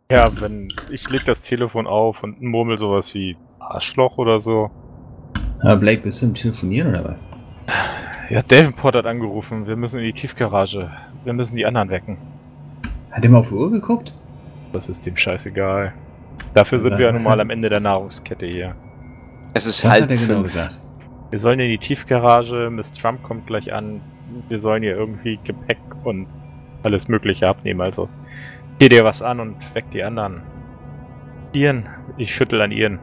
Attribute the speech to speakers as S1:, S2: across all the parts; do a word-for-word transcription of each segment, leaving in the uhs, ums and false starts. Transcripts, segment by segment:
S1: Ja, wenn ich leg das Telefon auf und murmel sowas wie Arschloch oder so.
S2: Aber Blake, bist du im Telefonieren oder was?
S1: Ja, Davenport hat angerufen. Wir müssen in die Tiefgarage. Wir müssen die anderen wecken.
S2: Hat er mal auf die Uhr geguckt?
S1: Das ist dem scheißegal. Dafür sind
S2: Was-
S1: wir ja
S2: was
S1: nun mal
S2: hat-
S1: am Ende der Nahrungskette hier.
S3: Es ist
S2: Was
S3: halb
S2: hat er genau
S3: fünf.
S2: gesagt?
S1: Wir sollen in die Tiefgarage. Miss Trump kommt gleich an. Wir sollen hier irgendwie Gepäck und alles Mögliche abnehmen. Also geh dir was an und weck die anderen. Ian, ich schüttel an Ian.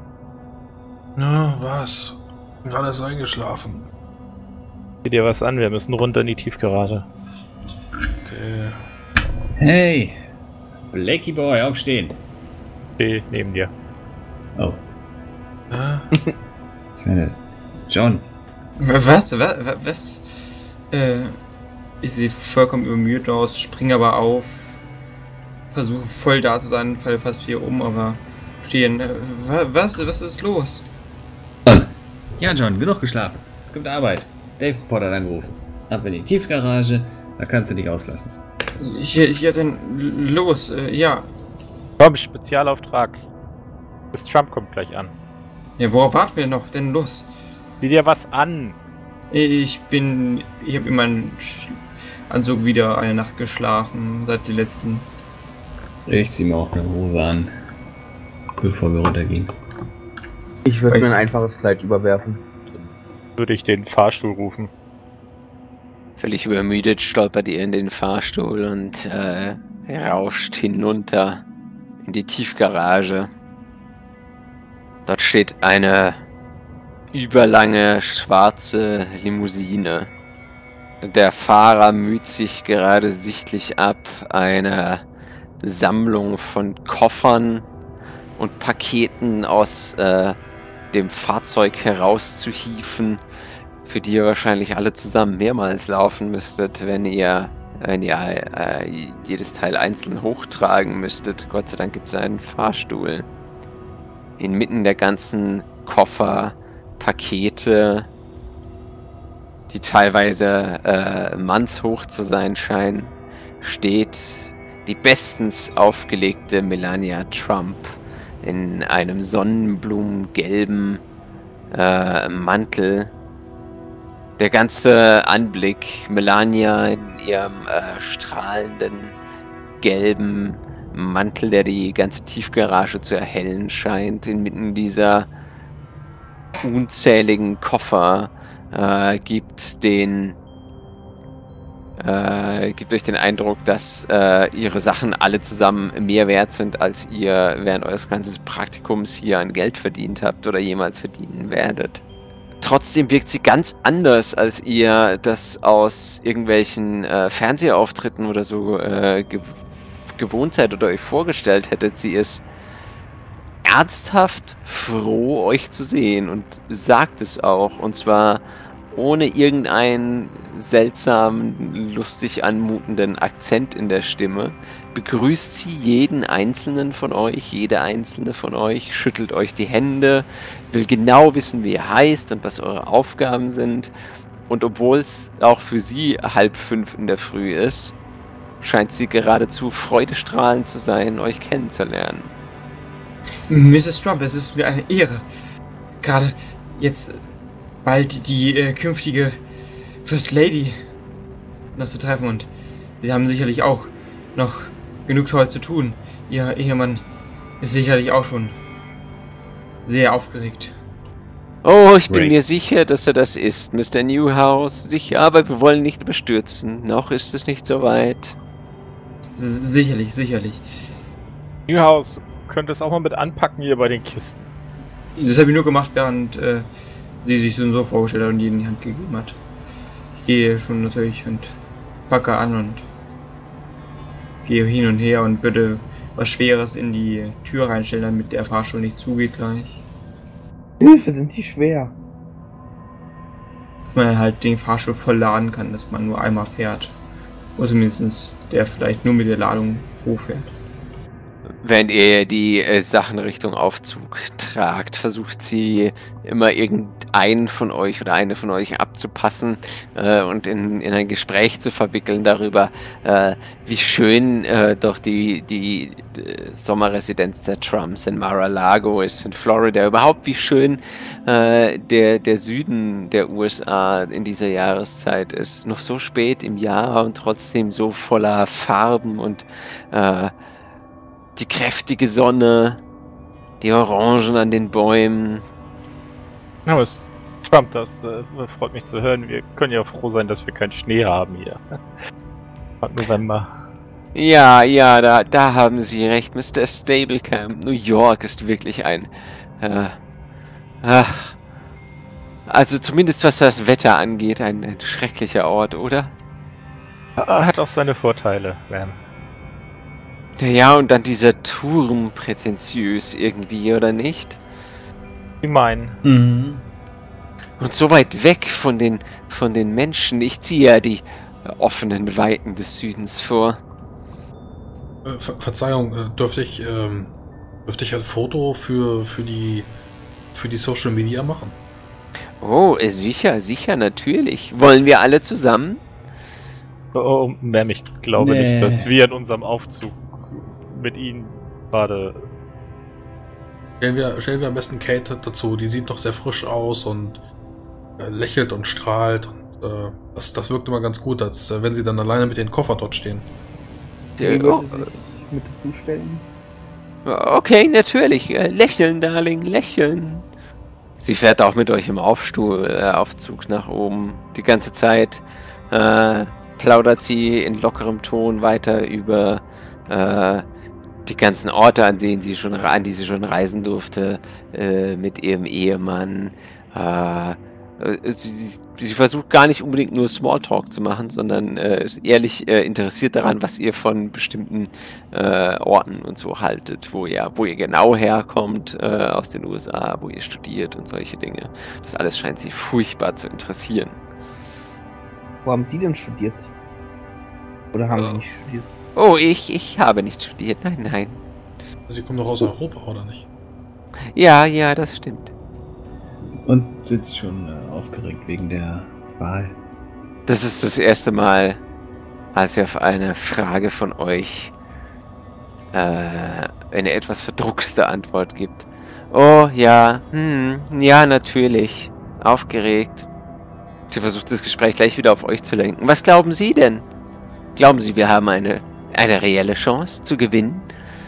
S4: Na, was? Gerade ist eingeschlafen.
S1: Geh dir was an. Wir müssen runter in die Tiefgarage.
S4: Okay.
S2: Hey! Blakey Boy, aufstehen!
S1: Steh neben dir.
S2: Oh,
S4: Ja?
S2: ich meine, John.
S5: Was? Was? Was? Äh, ich sehe vollkommen übermüdet aus, springe aber auf, versuche voll da zu sein, falle fast vier um, aber stehen. Äh, wa- was? Was ist los?
S2: John. Ja, John, genug geschlafen. Es gibt Arbeit. Dave Potter hat angerufen. Ab in die Tiefgarage, da kannst du dich auslassen.
S5: Hier, hier denn los, äh, ja.
S1: Komm, Spezialauftrag. Miss Trump kommt gleich an.
S5: Ja, worauf warten wir noch? Denn los.
S1: Sieh dir was an.
S5: Ich bin, ich habe in meinem Sch Anzug wieder eine Nacht geschlafen, seit die letzten.
S2: Ich zieh mir auch eine Hose an, bevor wir runtergehen.
S6: Ich würde mir ein einfaches Kleid überwerfen.
S1: Würde ich den Fahrstuhl rufen.
S3: Völlig übermüdet stolpert ihr in den Fahrstuhl und äh, rauscht hinunter in die Tiefgarage. Dort steht eine überlange schwarze Limousine. Der Fahrer müht sich gerade sichtlich ab, eine Sammlung von Koffern und Paketen aus äh, dem Fahrzeug herauszuhieven, für die ihr wahrscheinlich alle zusammen mehrmals laufen müsstet, wenn ihr, wenn ihr äh, jedes Teil einzeln hochtragen müsstet. Gott sei Dank gibt es einen Fahrstuhl. Inmitten der ganzen Koffer, Pakete, die teilweise äh, mannshoch zu sein scheinen, steht die bestens aufgelegte Melania Trump in einem sonnenblumengelben äh, Mantel. Der ganze Anblick, Melania in ihrem äh, strahlenden gelben Mantel, der die ganze Tiefgarage zu erhellen scheint, inmitten dieser unzähligen Koffer, äh, gibt den äh, gibt euch den Eindruck, dass äh, ihre Sachen alle zusammen mehr wert sind, als ihr während eures ganzen Praktikums hier an Geld verdient habt oder jemals verdienen werdet. Trotzdem wirkt sie ganz anders, als ihr das aus irgendwelchen äh, Fernsehauftritten oder so äh, ge gewohnt seid oder euch vorgestellt hättet. Sie ist ernsthaft froh, euch zu sehen und sagt es auch. Und zwar ohne irgendeinen seltsamen, lustig anmutenden Akzent in der Stimme. Begrüßt sie jeden einzelnen von euch, jede einzelne von euch, schüttelt euch die Hände, will genau wissen, wie ihr heißt und was eure Aufgaben sind. Und obwohl es auch für sie halb fünf in der Früh ist, scheint sie geradezu freudestrahlend zu sein, euch kennenzulernen.
S5: Misses Trump, es ist mir eine Ehre, gerade jetzt bald die äh, künftige First Lady noch zu treffen, und Sie haben sicherlich auch noch genug heute zu tun. Ihr Ehemann ist sicherlich auch schon sehr aufgeregt.
S3: Oh, ich bin
S2: Great.
S3: mir sicher, dass er das ist, Mister Newhouse. Sicher, aber wir wollen nicht überstürzen. Noch ist es nicht so weit.
S5: S sicherlich, sicherlich.
S1: Newhouse, du könntest auch mal mit anpacken hier bei den Kisten.
S5: Das habe ich nur gemacht, während äh, sie sich so vorgestellt hat und die in die Hand gegeben hat. Ich gehe schon natürlich und packe an und gehe hin und her und würde was Schweres in die Tür reinstellen, damit der Fahrstuhl nicht zugeht gleich.
S6: Hilfe, sind die schwer.
S5: Dass man halt den Fahrstuhl voll laden kann, dass man nur einmal fährt. Oder zumindest der vielleicht nur mit der Ladung hochfährt.
S3: Während ihr die äh, Sachen Richtung Aufzug tragt, versucht sie immer irgendeinen von euch oder eine von euch abzupassen äh, und in, in ein Gespräch zu verwickeln darüber, äh, wie schön äh, doch die, die, die Sommerresidenz der Trumps in Mar-a-Lago ist, in Florida. Überhaupt, wie schön äh, der, der Süden der U S A in dieser Jahreszeit ist. Noch so spät im Jahr und trotzdem so voller Farben und äh, die kräftige Sonne, die Orangen an den Bäumen.
S1: Ja, es Trump, das äh, freut mich zu hören. Wir können ja froh sein, dass wir keinen Schnee haben hier. November.
S3: Ja, ja, da, da haben Sie recht, Mister Stablecamp. New York ist wirklich ein... Äh, ach, also zumindest was das Wetter angeht, ein, ein schrecklicher Ort, oder?
S1: Hat auch seine Vorteile, Van.
S3: Ja, und dann dieser Turm prätentiös irgendwie, oder nicht?
S1: Sie meinen.
S2: Mhm.
S3: Und so weit weg von den, von den Menschen. Ich ziehe ja die offenen Weiten des Südens vor.
S4: Äh, Ver Verzeihung, äh, dürfte ich, ähm, dürfte ich ein Foto für, für die, für die Social Media machen?
S3: Oh, äh, sicher, sicher, natürlich. Wollen wir alle zusammen?
S1: Oh, oh, Ma'am, ich glaube
S2: Nee.
S1: nicht, dass wir in unserem Aufzug mit Ihnen gerade...
S4: Stellen wir, stellen wir am besten Kate dazu. Die sieht noch sehr frisch aus und äh, lächelt und strahlt. Und, äh, das, das wirkt immer ganz gut, als äh, wenn sie dann alleine mit den Koffer dort stehen.
S3: Äh,
S6: Wer
S3: oh,
S6: würde sich mit dazu stellen?
S3: okay, natürlich. Äh, lächeln, Darling, lächeln. Sie fährt auch mit euch im Aufstuhl, äh, Aufzug nach oben. Die ganze Zeit äh, plaudert sie in lockerem Ton weiter über äh, die ganzen Orte, an denen sie schon, an die sie schon reisen durfte, äh, mit ihrem Ehemann. Äh, sie, sie, sie versucht gar nicht unbedingt nur Smalltalk zu machen, sondern äh, ist ehrlich äh, interessiert daran, was ihr von bestimmten äh, Orten und so haltet, wo ihr, wo ihr genau herkommt äh, aus den U S A, wo ihr studiert und solche Dinge. Das alles scheint sie furchtbar zu interessieren.
S6: Wo haben Sie denn studiert? Oder haben
S3: Oh.
S6: Sie nicht studiert?
S3: Oh, ich, ich habe nicht studiert. Nein, nein.
S4: Sie kommt doch aus Europa, oder nicht?
S3: Ja, ja, das stimmt.
S2: Und sind Sie schon äh, aufgeregt wegen der Wahl?
S3: Das ist das erste Mal, als ihr auf eine Frage von euch äh, eine etwas verdruckste Antwort gibt. Oh, ja, hm, ja, natürlich. Aufgeregt. Sie versucht das Gespräch gleich wieder auf euch zu lenken. Was glauben Sie denn? Glauben Sie, wir haben eine, eine reelle Chance zu gewinnen?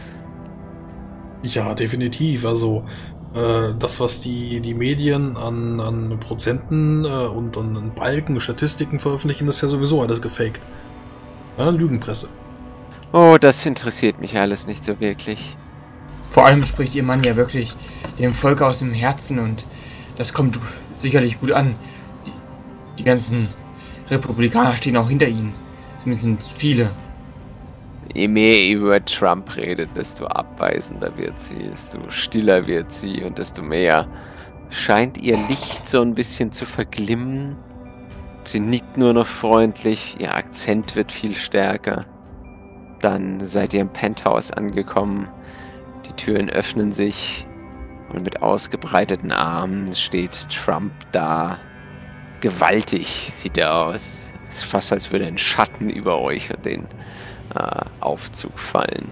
S4: Ja, definitiv. Also, äh, das, was die, die Medien an, an Prozenten äh, und, und an Balken, Statistiken veröffentlichen, ist ja sowieso alles gefaked. Ja, Lügenpresse.
S3: Oh, das interessiert mich alles nicht so wirklich.
S5: Vor allem spricht ihr Mann ja wirklich dem Volk aus dem Herzen und das kommt sicherlich gut an. Die, die ganzen Republikaner stehen auch hinter ihnen. Zumindest viele.
S3: Je mehr ihr über Trump redet, desto abweisender wird sie, desto stiller wird sie und desto mehr scheint ihr Licht so ein bisschen zu verglimmen. Sie nickt nur noch freundlich, ihr Akzent wird viel stärker. Dann seid ihr im Penthouse angekommen. Die Türen öffnen sich und mit ausgebreiteten Armen steht Trump da. Gewaltig sieht er aus. Es ist fast, als würde ein Schatten über euch und den äh, Aufzug fallen.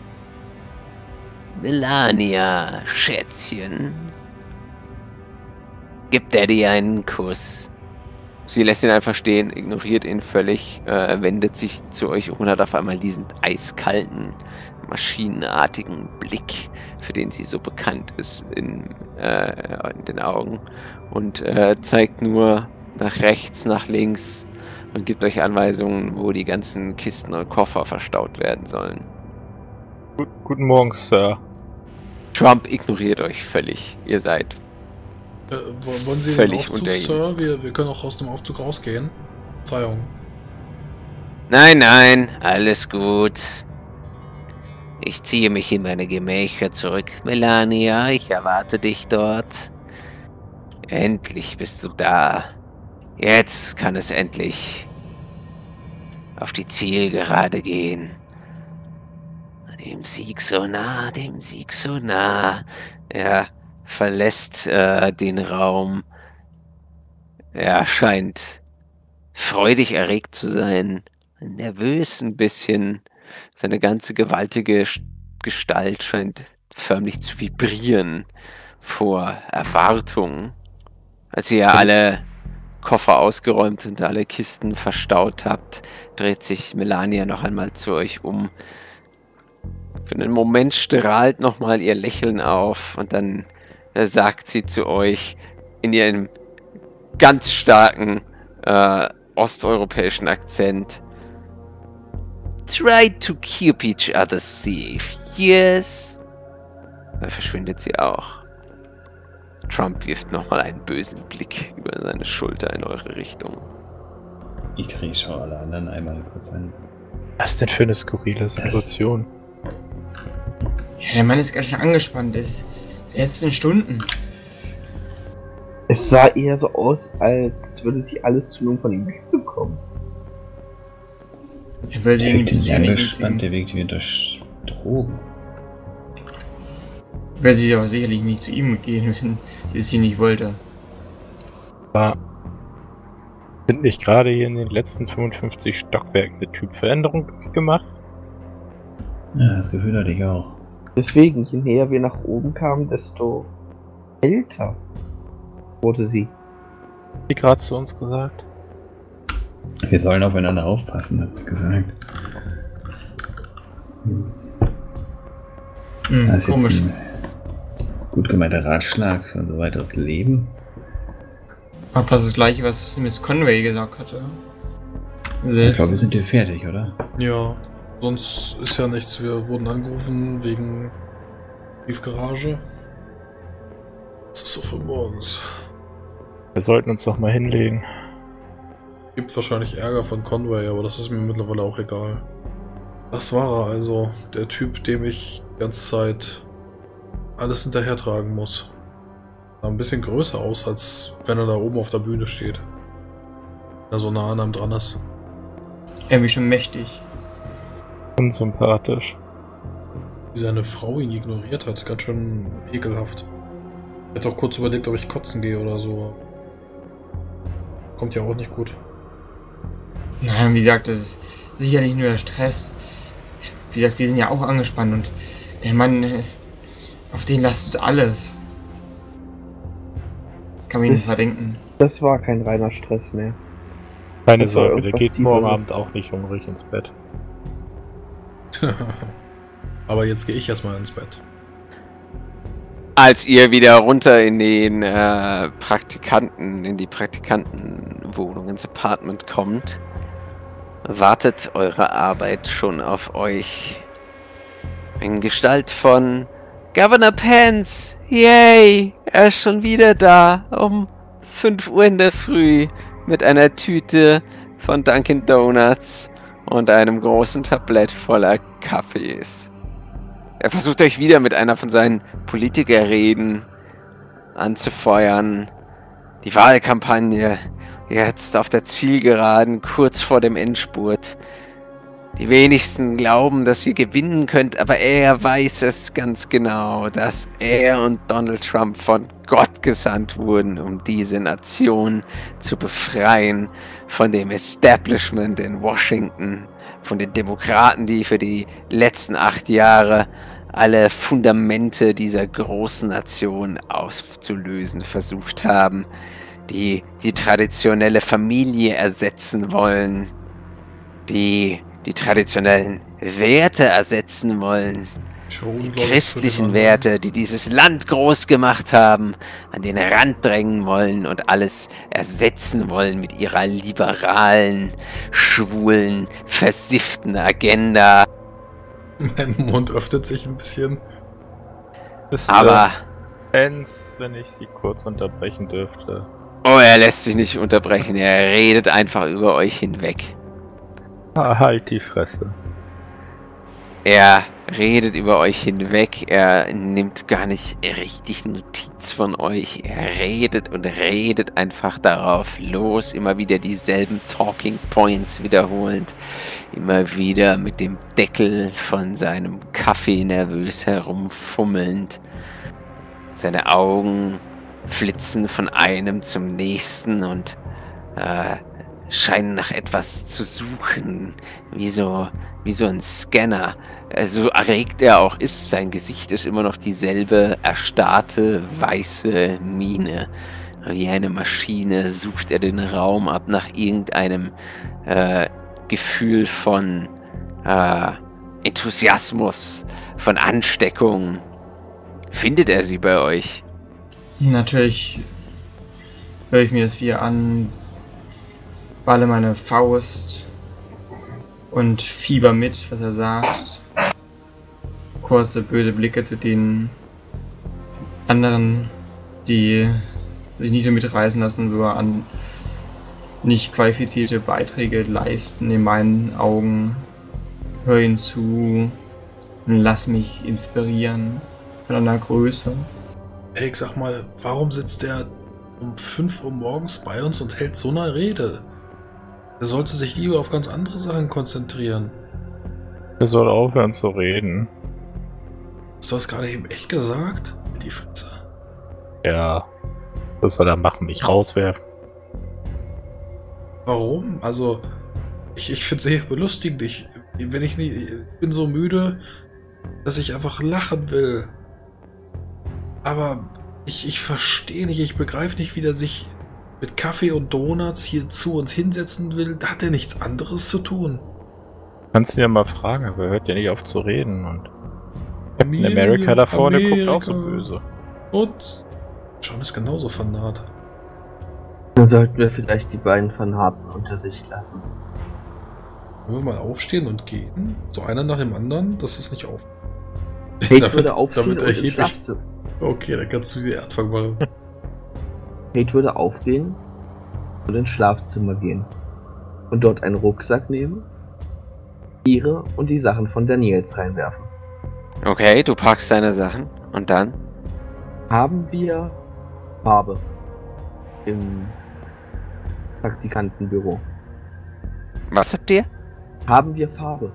S3: Melania, Schätzchen. Gibt er dir einen Kuss? Sie lässt ihn einfach stehen, ignoriert ihn völlig, äh, wendet sich zu euch um und hat auf einmal diesen eiskalten, maschinenartigen Blick, für den sie so bekannt ist in, äh, in den Augen. Und äh, zeigt nur nach rechts, nach links und gibt euch Anweisungen, wo die ganzen Kisten und Koffer verstaut werden sollen.
S1: Gut, guten Morgen, Sir.
S3: Trump ignoriert euch völlig. Ihr seid
S4: Äh, wo- wollen Sie
S3: Völlig
S4: den Aufzug,
S3: unter Ihnen.
S4: Sir? Wir, wir können auch aus dem Aufzug rausgehen. Verzeihung.
S3: Nein, nein, alles gut. Ich ziehe mich in meine Gemächer zurück. Melania, ich erwarte dich dort. Endlich bist du da. Jetzt kann es endlich auf die Zielgerade gehen. dem Sieg so nah, dem Sieg so nah. Er verlässt äh, den Raum. Er scheint freudig erregt zu sein, nervös ein bisschen. Seine ganze gewaltige Gestalt scheint förmlich zu vibrieren vor Erwartung. Als ihr alle Koffer ausgeräumt und alle Kisten verstaut habt, dreht sich Melania noch einmal zu euch um. Für einen Moment strahlt nochmal ihr Lächeln auf und dann äh, sagt sie zu euch in ihrem ganz starken äh, osteuropäischen Akzent: Try to keep each other safe, yes? Da verschwindet sie auch. Trump wirft nochmal einen bösen Blick über seine Schulter in eure Richtung.
S2: Ich drehe schon alle anderen einmal kurz an.
S1: Was denn für eine skurrile Situation?
S5: Ja, der Mann ist ganz schön angespannt. Ist die letzten Stunden.
S6: Es sah eher so aus, als würde sie alles tun, um von ihm wegzukommen.
S5: Er will
S2: Der
S5: ihn
S2: wirkt nicht
S5: nicht
S2: angespannt, der wirkt wie unter Drogen.
S5: Weil sie aber sicherlich nicht zu ihm gehen, wenn sie es hier nicht wollte.
S1: War sind nicht gerade hier in den letzten fünfundfünfzig Stockwerken eine Typveränderung gemacht?
S2: Ja, das Gefühl hatte ich auch.
S6: Deswegen, je näher wir nach oben kamen, desto älter wurde sie.
S1: Wie gerade zu uns gesagt?
S2: Wir sollen aufeinander aufpassen, hat sie gesagt. Hm.
S5: Hm,
S2: Das ist jetzt
S5: komisch.
S2: ein gut gemeinter Ratschlag für unser weiteres Leben.
S5: Aber fast das gleiche, was Miss Conway gesagt hatte.
S2: Ich glaube, wir sind hier fertig, oder?
S4: Ja, sonst ist ja nichts. Wir wurden angerufen wegen Tiefgarage. Was ist so für morgens?
S1: Wir sollten uns doch mal hinlegen.
S4: Gibt wahrscheinlich Ärger von Conway, aber das ist mir mittlerweile auch egal. Das war er also, der Typ, dem ich die ganze Zeit alles hinterher tragen muss. Sah ein bisschen größer aus, als wenn er da oben auf der Bühne steht. Wenn er so nah an einem dran ist.
S5: Irgendwie schon mächtig.
S1: Unsympathisch.
S4: Wie seine Frau ihn ignoriert hat, ganz schön ekelhaft. Ich hätte auch kurz überlegt, ob ich kotzen gehe oder so. Kommt ja auch nicht gut.
S5: Nein, wie gesagt, das ist sicherlich nur der Stress. Wie gesagt, wir sind ja auch angespannt und der Mann, äh, auf den lastet alles. Das kann man ihm nicht
S6: Das-
S5: verdenken.
S6: Das war kein reiner Stress mehr.
S1: Keine
S6: Das war
S1: Sorge, der
S6: irgendwas
S1: geht morgen
S6: Tieferes.
S1: Abend auch nicht hungrig ins Bett.
S4: Aber jetzt gehe ich erstmal ins Bett.
S3: Als ihr wieder runter in den äh, Praktikanten, in die Praktikantenwohnung, ins Apartment kommt, wartet eure Arbeit schon auf euch. In Gestalt von Governor Pence. Yay! Er ist schon wieder da. Um fünf Uhr in der Früh. Mit einer Tüte von Dunkin' Donuts und einem großen Tablett voller Kaffees. Er versucht euch wieder mit einer von seinen Politikerreden anzufeuern. Die Wahlkampagne jetzt auf der Zielgeraden, kurz vor dem Endspurt. Die wenigsten glauben, dass ihr gewinnen könnt, aber er weiß es ganz genau, dass er und Donald Trump von Gott gesandt wurden, um diese Nation zu befreien von dem Establishment in Washington, von den Demokraten, die für die letzten acht Jahre alle Fundamente dieser großen Nation aufzulösen versucht haben, die die traditionelle Familie ersetzen wollen, die die traditionellen Werte ersetzen wollen, die christlichen Werte, die dieses Land groß gemacht haben, an den Rand drängen wollen und alles ersetzen wollen mit ihrer liberalen, schwulen, versifften Agenda.
S4: Mein Mund öffnet sich ein bisschen.
S3: Aber,
S1: Fans, wenn ich Sie kurz unterbrechen dürfte.
S3: oh, er lässt sich nicht unterbrechen, er redet einfach über euch hinweg.
S1: Ah, halt die Fresse.
S3: Er redet über euch hinweg. Er nimmt gar nicht richtig Notiz von euch. Er redet und redet einfach darauf los. Immer wieder dieselben Talking Points wiederholend. Immer wieder mit dem Deckel von seinem Kaffee nervös herumfummelnd. Seine Augen flitzen von einem zum nächsten und äh, scheinen nach etwas zu suchen. Wie so, wie so ein Scanner. So erregt er auch ist, sein Gesicht ist immer noch dieselbe erstarrte, weiße Miene. Wie eine Maschine sucht er den Raum ab nach irgendeinem äh, Gefühl von äh, Enthusiasmus, von Ansteckung. Findet er sie bei euch?
S5: Natürlich höre ich mir das wieder an, balle meine Faust und fieber mit, was er sagt. Kurze, böse Blicke zu den anderen, die sich nicht so mitreißen lassen, so an nicht qualifizierte Beiträge leisten in meinen Augen. Hör ihn zu und lass mich inspirieren von einer Größe.
S4: Ey, ich sag mal, warum sitzt der um fünf Uhr morgens bei uns und hält so eine Rede? Er sollte sich lieber auf ganz andere Sachen konzentrieren.
S1: Er soll aufhören zu reden.
S4: Hast du das gerade eben echt gesagt? Die Fresse.
S1: Ja, was soll er machen? Mich rauswerfen?
S4: Warum? Also, ich, ich finde es sehr belustigend. Ich, wenn ich nicht, ich bin so müde, dass ich einfach lachen will. Aber ich, ich verstehe nicht, ich begreife nicht, wie der sich mit Kaffee und Donuts hier zu uns hinsetzen will. Da hat er nichts anderes zu tun.
S1: Kannst du ja mal fragen, aber er hört ja nicht auf zu reden. Und Captain
S4: Familie,
S1: America da vorne
S4: Amerika.
S1: guckt auch so böse.
S4: Und John ist genauso Fanat.
S6: Dann sollten wir vielleicht die beiden Fanaten unter sich lassen.
S4: Wollen wir mal aufstehen und gehen? So einer nach dem anderen? Das ist nicht auf.
S6: Kate
S4: Damit-
S6: würde aufstehen
S4: damit
S6: und ins
S4: erhebe ich-
S6: Schlafzimmer.
S4: Okay, dann kannst du den Anfang machen.
S6: Kate würde aufgehen und ins Schlafzimmer gehen. Und dort einen Rucksack nehmen, ihre und die Sachen von Daniels reinwerfen.
S3: Okay, du packst deine Sachen und dann?
S6: Haben wir Farbe im Praktikantenbüro?
S3: Was habt ihr?
S6: Haben wir Farbe?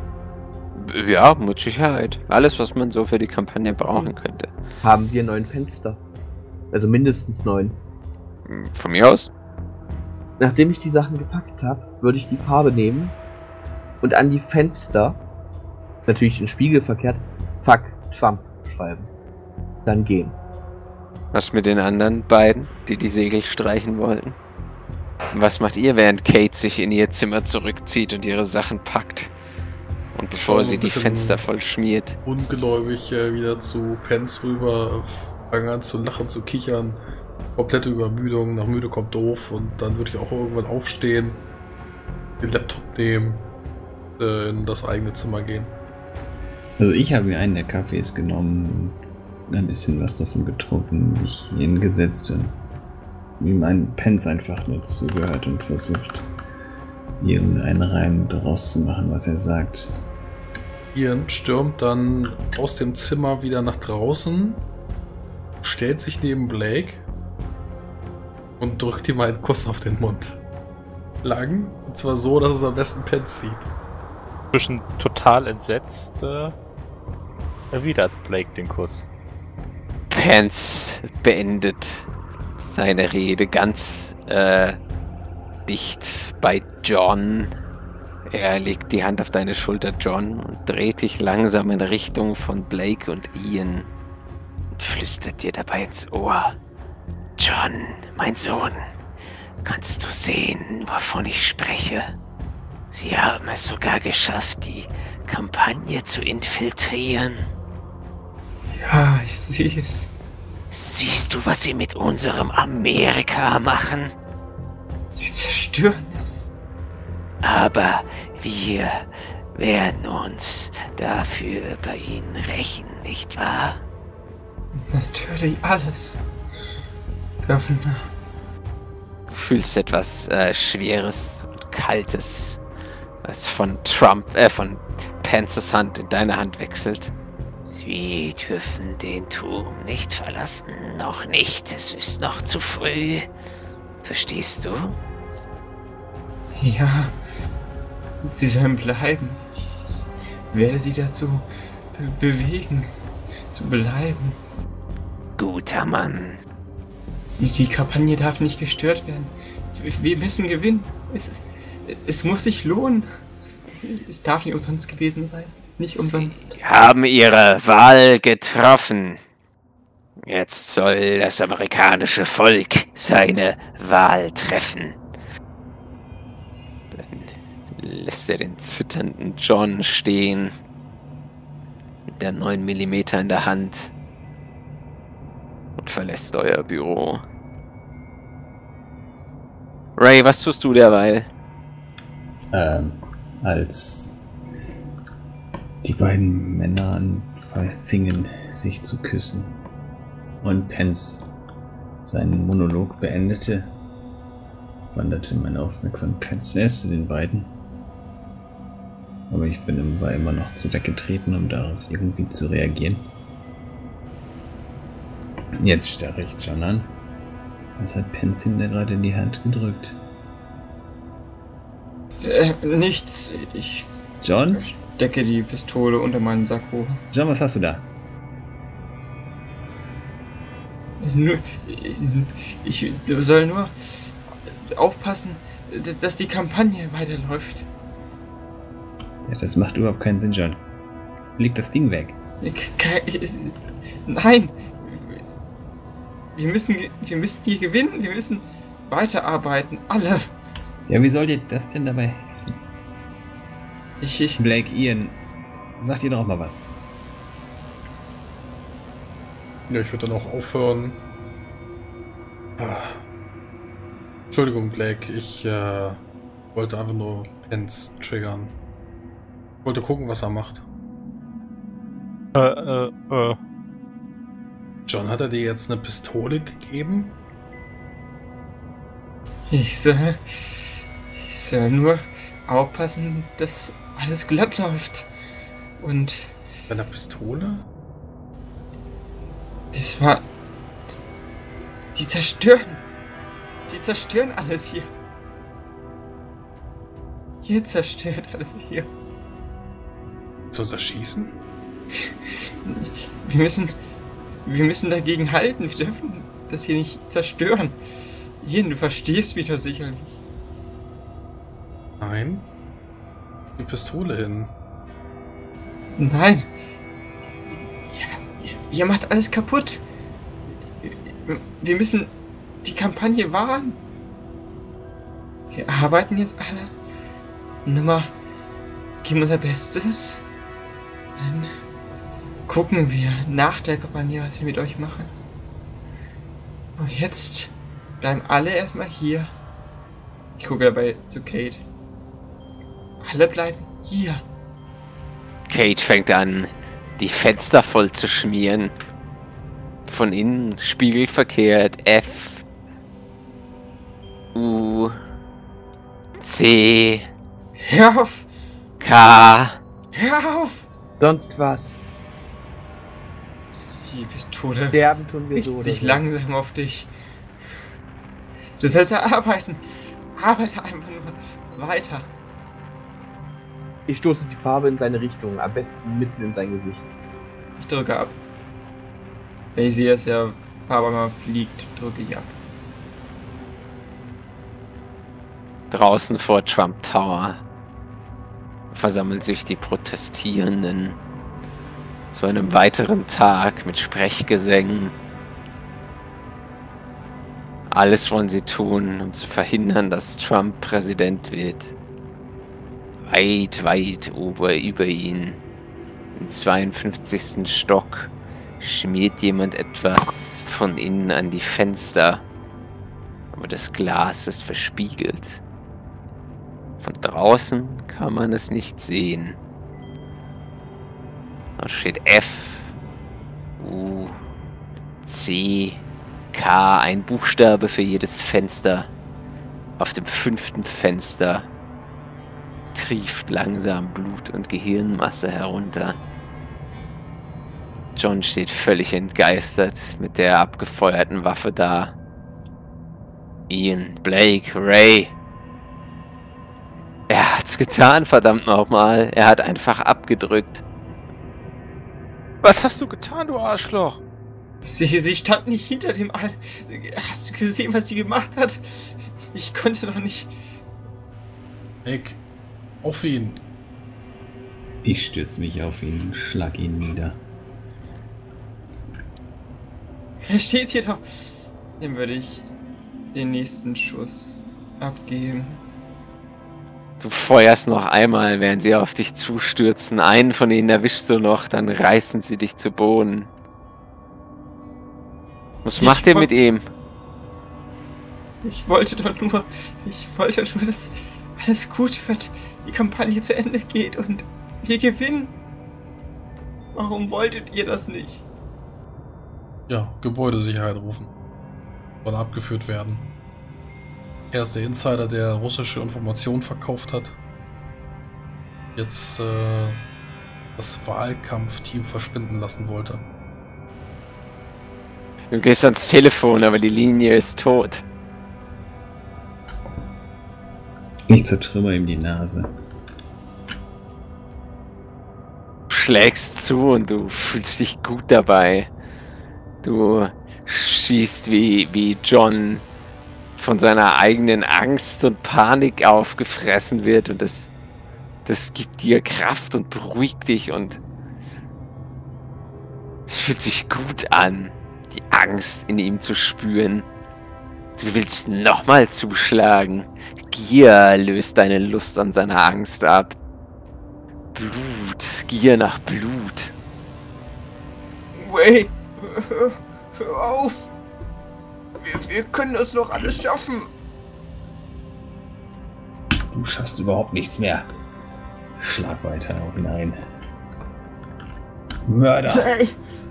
S3: Ja, mit Sicherheit. Alles, was man so für die Kampagne brauchen könnte.
S6: Haben wir neun Fenster? Also mindestens neun.
S3: Von mir aus?
S6: Nachdem ich die Sachen gepackt habe, würde ich die Farbe nehmen und an die Fenster, natürlich in Spiegel verkehrt, Fuck Trump schreiben. Dann gehen.
S3: Was mit den anderen beiden, die die Segel streichen wollten? Was macht ihr, während Kate sich in ihr Zimmer zurückzieht und ihre Sachen packt? Und bevor
S4: Schau so
S3: sie
S4: ein
S3: die
S4: bisschen-
S3: Fenster voll schmiert.
S4: Ungläubig äh, wieder zu Pence rüber, fangen an zu lachen, zu kichern. Komplette Übermüdung, nach müde kommt doof und dann würde ich auch irgendwann aufstehen, den Laptop nehmen, äh, in das eigene Zimmer gehen.
S2: Also ich habe mir einen der Kaffees genommen, ein bisschen was davon getrunken, mich hingesetzt und ihm einen Pence einfach nur zugehört und versucht, irgendeinen Reim daraus zu machen, was er sagt.
S4: Ian stürmt dann aus dem Zimmer wieder nach draußen, stellt sich neben Blake und drückt ihm einen Kuss auf den Mund. Lang, und zwar so, dass es am besten Pence sieht.
S1: Zwischen total entsetzt äh, erwidert Blake den Kuss.
S3: Pence beendet seine Rede ganz äh, dicht bei John. Er legt die Hand auf deine Schulter, John, und dreht dich langsam in Richtung von Blake und Ian und flüstert dir dabei ins Ohr. John, mein Sohn, kannst du sehen, wovon ich spreche? Sie haben es sogar geschafft, die Kampagne zu infiltrieren.
S5: Ja, ich sehe es.
S3: Siehst du, was sie mit unserem Amerika machen?
S5: Sie zerstören es.
S3: Aber wir werden uns dafür bei ihnen rächen, nicht wahr?
S5: Natürlich alles. Governor.
S3: Du fühlst etwas äh, Schweres und Kaltes, was von Trump, äh, von Panzers Hand in deine Hand wechselt. Sie dürfen den Turm nicht verlassen. Noch nicht. Es ist noch zu früh. Verstehst du?
S5: Ja, sie sollen bleiben. Ich werde sie dazu be bewegen, zu bleiben.
S3: Guter Mann.
S5: Die, die Kampagne darf nicht gestört werden. Wir müssen gewinnen. Es, es muss sich lohnen. Es darf nicht umsonst gewesen sein. Nicht umsonst.
S3: Sie haben ihre Wahl getroffen. Jetzt soll das amerikanische Volk seine Wahl treffen. Dann lässt er den zitternden John stehen. Mit der neun Millimeter in der Hand. Und verlässt euer Büro. Ray, was tust du derweil?
S2: Ähm, als die beiden Männer anfingen, sich zu küssen und Pence seinen Monolog beendete, wanderte meine Aufmerksamkeit zuerst zu den beiden. Aber ich bin, war immer noch zu weggetreten, um darauf irgendwie zu reagieren. Jetzt starre ich John an. Was hat Pence ihm da gerade in die Hand gedrückt?
S5: Äh, nichts. Ich
S2: John?
S5: stecke die Pistole unter meinen Sakko.
S2: John, was hast du da?
S5: Nur, ich soll nur aufpassen, dass die Kampagne weiterläuft.
S2: Ja, das macht überhaupt keinen Sinn, John. Leg das Ding weg.
S5: Nein! Wir müssen, wir müssen hier gewinnen, wir müssen weiterarbeiten, alle.
S2: Ja, wie soll dir das denn dabei helfen?
S5: Ich, ich,
S2: Blake, Ian, sagt ihr doch auch mal was.
S4: Ja, ich würde dann auch aufhören. Ah. Entschuldigung, Blake, ich äh, wollte einfach nur Pence triggern. Ich wollte gucken, was er macht.
S1: Äh, äh, äh.
S4: John, hat er dir jetzt eine Pistole gegeben?
S5: ich soll, ich soll nur aufpassen, dass alles glatt läuft. Und
S4: Bei einer Pistole?
S5: das war... Die zerstören. Die zerstören alles hier. Hier zerstört alles hier.
S4: Zu uns erschießen?
S5: Wir müssen... Wir müssen dagegen halten. Wir dürfen das hier nicht zerstören. Ian, du verstehst mich doch sicherlich.
S4: Nein. Die Pistole hin.
S5: Nein. Ja, ihr macht alles kaputt. Wir müssen die Kampagne wahren. Wir arbeiten jetzt alle. Nummer. Geben unser Bestes. Dann gucken wir nach der Kampagne, was wir mit euch machen. Und jetzt bleiben alle erstmal hier. Ich gucke dabei zu Kate. Alle bleiben hier.
S3: Kate fängt an, die Fenster voll zu schmieren. Von innen spiegelverkehrt F U C
S5: Hör auf!
S3: K.
S5: Hör auf!
S6: Sonst was.
S5: Die Pistole
S6: Sterben tun wir so.
S5: richtet
S6: oder
S5: sich
S6: so.
S5: langsam auf dich. Du sollst arbeiten. Arbeite einfach nur weiter.
S6: Ich stoße die Farbe in seine Richtung, am besten mitten in sein Gesicht.
S5: Ich drücke ab. Wenn ich sehe, dass der Farbe mal fliegt, drücke ich ab.
S3: Draußen vor Trump Tower versammeln sich die Protestierenden zu einem weiteren Tag mit Sprechgesängen. Alles wollen sie tun, um zu verhindern, dass Trump Präsident wird. Weit, weit ober über ihn, im zweiundfünfzigsten Stock, schmiert jemand etwas von innen an die Fenster. Aber das Glas ist verspiegelt. Von draußen kann man es nicht sehen. Da steht F, U, C, K, ein Buchstabe für jedes Fenster. Auf dem fünften Fenster trieft langsam Blut und Gehirnmasse herunter. John steht völlig entgeistert mit der abgefeuerten Waffe da. Ian, Blake, Ray. Er hat's getan, verdammt nochmal. Er hat einfach abgedrückt.
S1: Was hast du getan, du Arschloch?
S5: Sie, sie stand nicht hinter dem All. Hast du gesehen, was sie gemacht hat? Ich konnte noch nicht...
S4: Nick, auf ihn.
S2: Ich stürze mich auf ihn und schlag ihn nieder.
S5: Er steht hier doch. Dem würde ich den nächsten Schuss abgeben.
S3: Du feuerst noch einmal, während sie auf dich zustürzen. Einen von ihnen erwischst du noch, dann reißen sie dich zu Boden. Was macht ihr mit ihm?
S5: Ich wollte doch nur, ich wollte nur, dass alles gut wird, die Kampagne zu Ende geht und wir gewinnen. Warum wolltet ihr das nicht?
S4: Ja, Gebäudesicherheit rufen. Soll abgeführt werden. Er ist der Insider, der russische Informationen verkauft hat. Jetzt äh, das Wahlkampfteam verschwinden lassen wollte.
S3: Du gehst ans Telefon, aber die Linie ist tot.
S2: Ich zertrümmer ihm die Nase.
S3: Du schlägst zu und du fühlst dich gut dabei. Du schießt wie, wie John von seiner eigenen Angst und Panik aufgefressen wird und das, das gibt dir Kraft und beruhigt dich und es fühlt sich gut an, die Angst in ihm zu spüren. Du willst nochmal zuschlagen. Gier löst deine Lust an seiner Angst ab. Blut, Gier nach Blut.
S5: Wait, hör, hör auf. Wir, wir können das noch alles schaffen.
S2: Du schaffst überhaupt nichts mehr. Schlag weiter auf ihn ein. Mörder!
S5: Hey.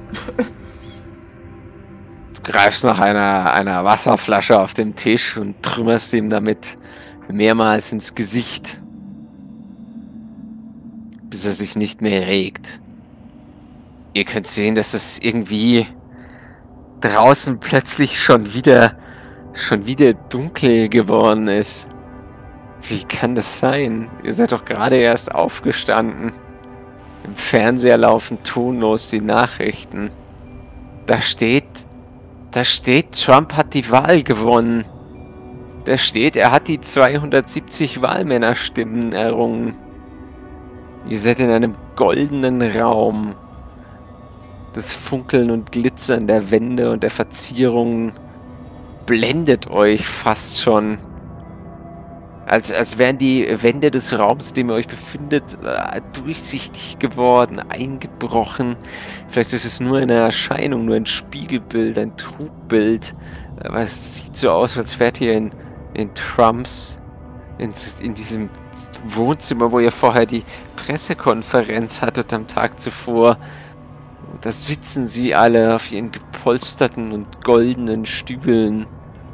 S3: Du greifst nach einer, einer Wasserflasche auf dem Tisch und trümmerst ihm damit mehrmals ins Gesicht, bis er sich nicht mehr regt. Ihr könnt sehen, dass es irgendwie draußen plötzlich schon wieder, schon wieder dunkel geworden ist. Wie kann das sein? Ihr seid doch gerade erst aufgestanden. Im Fernseher laufen tonlos die Nachrichten. Da steht, da steht, Trump hat die Wahl gewonnen. Da steht, er hat die zweihundertsiebzig Wahlmännerstimmen errungen. Ihr seid in einem goldenen Raum. Das Funkeln und Glitzern der Wände und der Verzierungen blendet euch fast schon. Als, als wären die Wände des Raums, in dem ihr euch befindet, durchsichtig geworden, eingebrochen. Vielleicht ist es nur eine Erscheinung, nur ein Spiegelbild, ein Trugbild. Aber es sieht so aus, als wärt ihr in, in Trumps, in, in diesem Wohnzimmer, wo ihr vorher die Pressekonferenz hattet am Tag zuvor. Da sitzen sie alle auf ihren gepolsterten und goldenen Stühlen.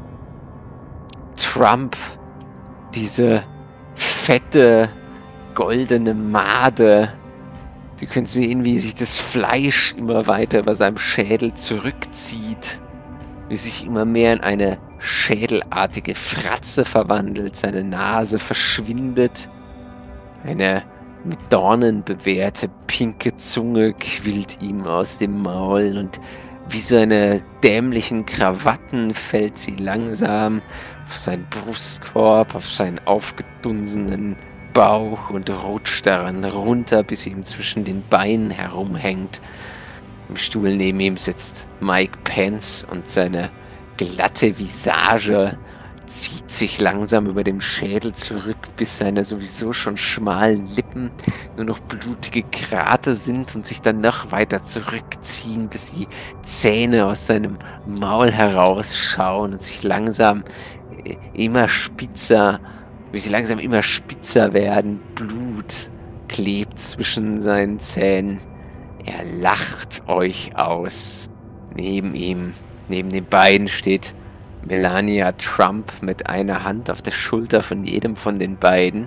S3: Trump, diese fette, goldene Made. Sie können sehen, wie sich das Fleisch immer weiter über seinem Schädel zurückzieht. Wie sich immer mehr in eine schädelartige Fratze verwandelt. Seine Nase verschwindet. Eine mit Dornen bewehrte pinke Zunge quillt ihm aus dem Maul und wie so eine dämlichen Krawatten fällt sie langsam auf seinen Brustkorb, auf seinen aufgedunsenen Bauch und rutscht daran runter, bis sie ihm zwischen den Beinen herumhängt. Im Stuhl neben ihm sitzt Mike Pence und seine glatte Visage zieht sich langsam über dem Schädel zurück, bis seine sowieso schon schmalen Lippen nur noch blutige Krater sind und sich dann noch weiter zurückziehen, bis die Zähne aus seinem Maul herausschauen und sich langsam immer spitzer, wie sie langsam immer spitzer werden. Blut klebt zwischen seinen Zähnen. Er lacht euch aus. Neben ihm, neben den beiden steht Melania Trump mit einer Hand auf der Schulter von jedem von den beiden.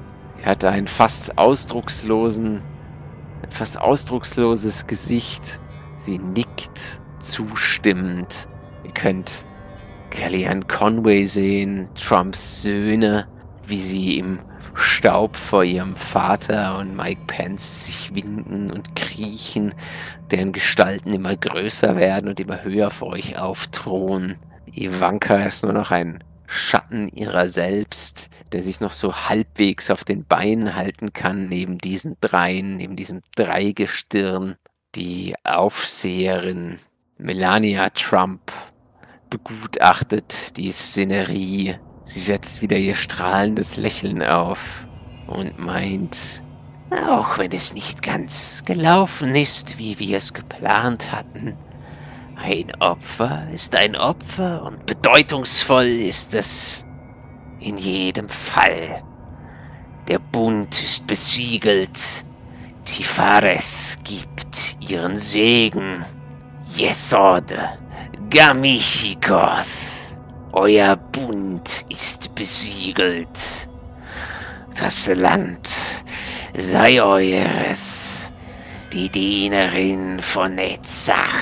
S3: Er hatte einen fast ausdruckslosen, ein fast ausdrucksloses Gesicht. Sie nickt zustimmend. Ihr könnt Kellyanne Conway sehen, Trumps Söhne, wie sie im Staub vor ihrem Vater und Mike Pence sich winden und kriechen, deren Gestalten immer größer werden und immer höher vor euch aufthronen. Ivanka ist nur noch ein Schatten ihrer selbst, der sich noch so halbwegs auf den Beinen halten kann, neben diesen dreien, neben diesem Dreigestirn. Die Aufseherin Melania Trump begutachtet die Szenerie. Sie setzt wieder ihr strahlendes Lächeln auf und meint, auch wenn es nicht ganz gelaufen ist, wie wir es geplant hatten, ein Opfer ist ein Opfer und bedeutungsvoll ist es in jedem Fall. Der Bund ist besiegelt. Tifares gibt ihren Segen. Yesod Gamishikoth. Euer Bund ist besiegelt. Das Land sei eures. Die Dienerin von Netzach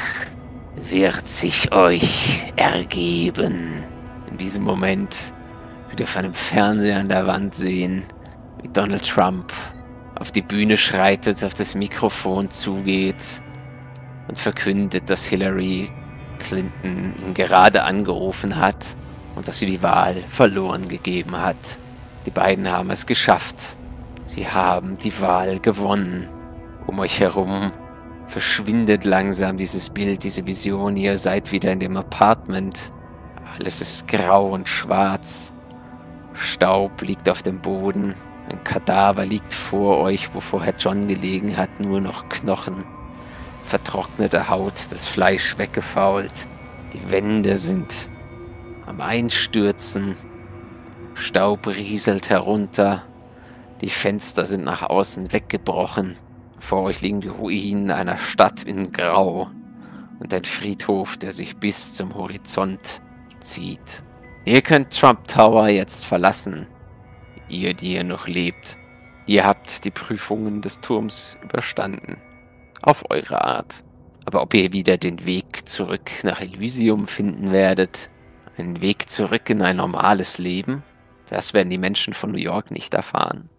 S3: wird sich euch ergeben. In diesem Moment wird ihr von dem Fernseher an der Wand sehen, wie Donald Trump auf die Bühne schreitet, auf das Mikrofon zugeht und verkündet, dass Hillary Clinton ihn gerade angerufen hat und dass sie die Wahl verloren gegeben hat. Die beiden haben es geschafft. Sie haben die Wahl gewonnen. Um euch herum verschwindet langsam dieses Bild, diese Vision. Ihr seid wieder in dem Apartment. Alles ist grau und schwarz. Staub liegt auf dem Boden. Ein Kadaver liegt vor euch, wo vorher John gelegen hat. Nur noch Knochen. Vertrocknete Haut, das Fleisch weggefault. Die Wände sind am Einstürzen. Staub rieselt herunter. Die Fenster sind nach außen weggebrochen. Vor euch liegen die Ruinen einer Stadt in Grau und ein Friedhof, der sich bis zum Horizont zieht. Ihr könnt Trump Tower jetzt verlassen. Ihr, die ihr noch lebt. Ihr habt die Prüfungen des Turms überstanden. Auf eure Art. Aber ob ihr wieder den Weg zurück nach Elysium finden werdet, einen Weg zurück in ein normales Leben, das werden die Menschen von New York nicht erfahren.